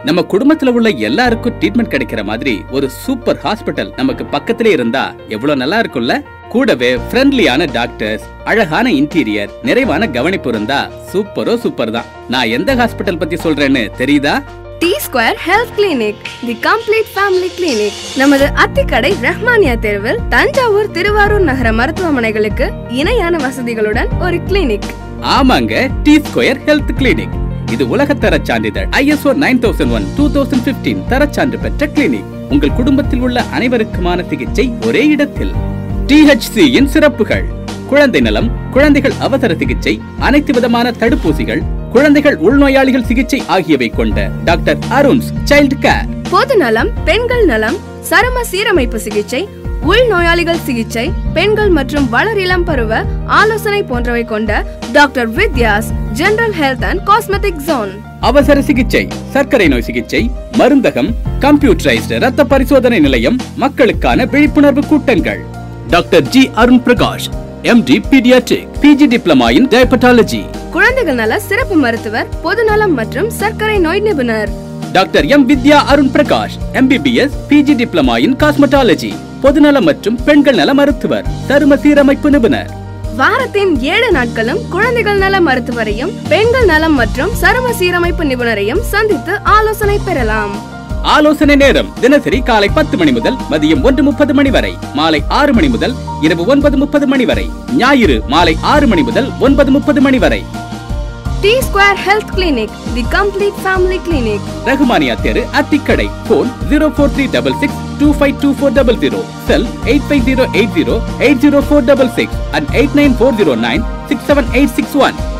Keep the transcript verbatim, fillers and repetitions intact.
நம்ம குடும்பத்துல உள்ள எல்லாருக்கும் ட்ரீட்மெண்ட் கிடைக்கிற மாதிரி ஒரு சூப்பர் ஹாஸ்பிட்டல் நமக்கு பக்கத்திலே இருந்தா எவ்வளவு நல்லா இருக்கும்ல. கூடவே ஃப்ரெண்ட்லியான டாக்டர்ஸ், அழகான இன்டீரியர், நிறைவான கவனிப்பு இருந்தா சூப்பரோ சூப்பர் தான். நான் எந்த ஹாஸ்பிட்டல் பத்தி சொல்றேன்னு தெரியுதா? T square health clinic, the complete family clinic. நமது அத்திக்கடை ரஹ்மானியா தெருவில் தஞ்சாவூர், திருவாரூர் நகர மருத்துவமனைகளுக்கு இணையான வசதிகளுடன் ஒரு கிளினிக். ஆமாங்க, டி ஸ்கொயர் ஹெல்த் கிளினிக். இது உலகத்தர சான்றிதழ் I S O nine thousand one two thousand fifteen தரச்சான்று பெற்ற கிளினிக். உங்கள் குடும்பத்தில் உள்ள அனைவருக்குமான சிகிச்சை ஒரே இடத்தில். டி ஹெச் சி இன் சிறப்புகள்: குழந்தை நலம், குழந்தைகள் அவசர சிகிச்சை, அனைத்து விதமான தடுப்பூசிகள், குழந்தைகள் உள்நோயாளிகள் சிகிச்சை ஆகியவை கொண்ட டாக்டர் அருண்ஸ் சைல்ட் கேர். பொது நலம், பெண்கள் நலம், சரும சீரமைப்பு சிகிச்சை, உள்நோயாளிகள் சிகிச்சை, பெண்கள் மற்றும் வளர் இளம் பருவ ஆலோசனை போன்றவை கொண்ட doctor Vidya's general health and cosmetic zone. அவசர சிகிச்சை, சர்க்கரை நோய் சிகிச்சை, மருந்தகம், கம்ப்யூட்டரைஸ்டு ரத்த பரிசோதனை நிலையம், மக்களுக்கான விழிப்புணர்வு கூட்டங்கள். Doctor G Arun Prakash, M D paediatric, PG diploma in diabetology. குழந்தைகள் நல சிறப்பு மருத்துவர், பொதுநலம் மற்றும் சர்க்கரை நோய் நிபுணர். Doctor M Vidya Arun Prakash, M B B S, PG diploma in cosmetology, பொதுநலம் மற்றும் பெண்கள் நல மருத்துவர், சரும சீரமைப்பு நிபுணர். வாரத்தின் ஏழு நாட்களும் குழந்தைகள் நல மருத்துவரையும் பெண்கள் நலம் மற்றும் சரும சீரமைப்பு நிபுணரையும் சந்தித்து ஆலோசனை பெறலாம். ஆலோசனை நேரம் தினசரி காலை பத்து மணி முதல் மதியம் ஒன்று முப்பது மணி வரை, மாலை ஆறு மணி முதல் இரவு ஒன்பது முப்பது மணி வரை, ஞாயிறு மாலை ஆறு மணி முதல் ஒன்பது முப்பது மணி வரை. T square health clinic, the complete family clinic, Rahmania தெரு, Athikkadai. Phone zero four three double six two five two four double zero, cell eight five zero eight zero eight zero four double six and eight nine four zero nine six seven eight six one.